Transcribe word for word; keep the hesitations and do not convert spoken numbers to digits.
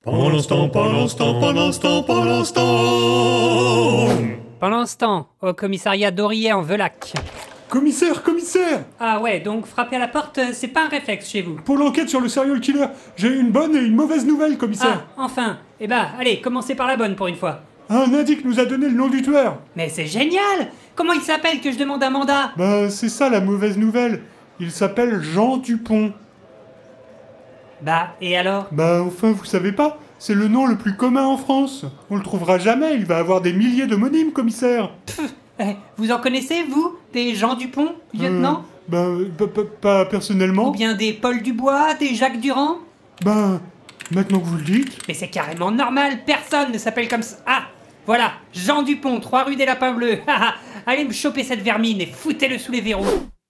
Pendant l'instant, pendant l'instant, pendant l'instant, pendant l'instant. Pendant ce temps, au commissariat d'Aurier en Velac. Commissaire, commissaire! Ah ouais, donc frapper à la porte, euh, c'est pas un réflexe chez vous. Pour l'enquête sur le serial killer, j'ai une bonne et une mauvaise nouvelle, commissaire. Ah, enfin. Eh ben, allez, commencez par la bonne pour une fois. Un indique nous a donné le nom du tueur. Mais c'est génial! Comment il s'appelle que je demande un mandat? Bah, c'est ça la mauvaise nouvelle. Il s'appelle Jean Dupont. Bah, et alors? Bah, enfin, vous savez pas, c'est le nom le plus commun en France. On le trouvera jamais, il va avoir des milliers d'homonymes, commissaire. Eh, vous en connaissez, vous? Des Jean Dupont, lieutenant? Euh, bah, euh, p- p- pas personnellement. Ou bien des Paul Dubois, des Jacques Durand? Bah, maintenant que vous le dites. Mais c'est carrément normal, personne ne s'appelle comme ça. Ah, voilà, Jean Dupont, trois rue des Lapins Bleus. Allez me choper cette vermine et foutez-le sous les verrous.